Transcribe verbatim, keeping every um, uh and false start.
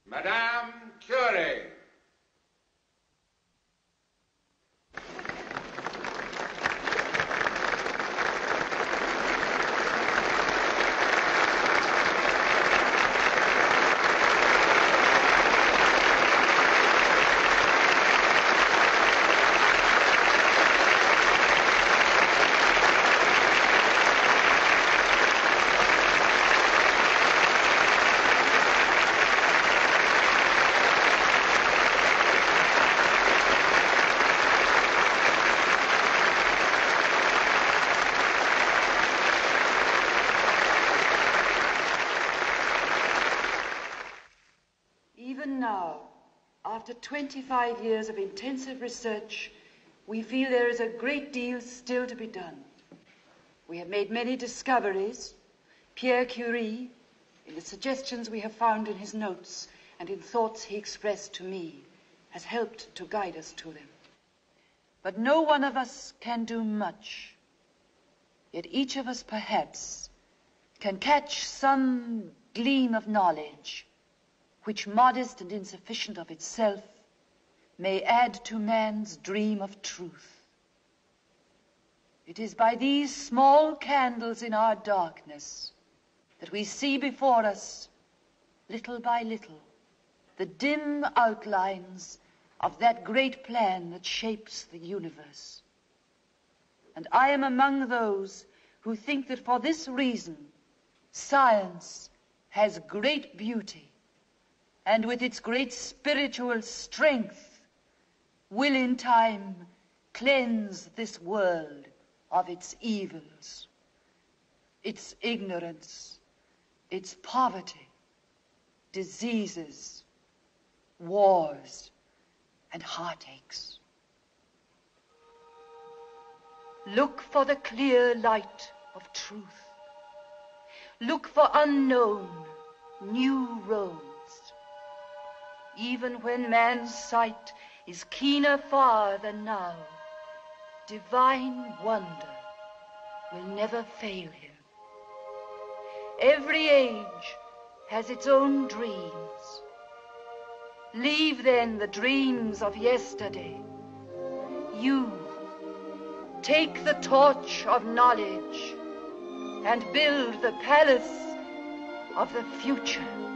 Madame Curie. Even now, after twenty-five years of intensive research, we feel there is a great deal still to be done. We have made many discoveries. Pierre Curie, in the suggestions we have found in his notes and in thoughts he expressed to me, has helped to guide us to them. But no one of us can do much. Yet each of us, perhaps, can catch some gleam of knowledge which, modest and insufficient of itself, may add to man's dream of truth. It is by these small candles in our darkness that we see before us, little by little, the dim outlines of that great plan that shapes the universe. And I am among those who think that for this reason, science has great beauty, and with its great spiritual strength will in time cleanse this world of its evils, its ignorance, its poverty, diseases, wars, and heartaches. Look for the clear light of truth. Look for unknown, new roads. Even when man's sight is keener far than now, divine wonder will never fail him. Every age has its own dreams. Leave then the dreams of yesterday. You take the torch of knowledge and build the palace of the future.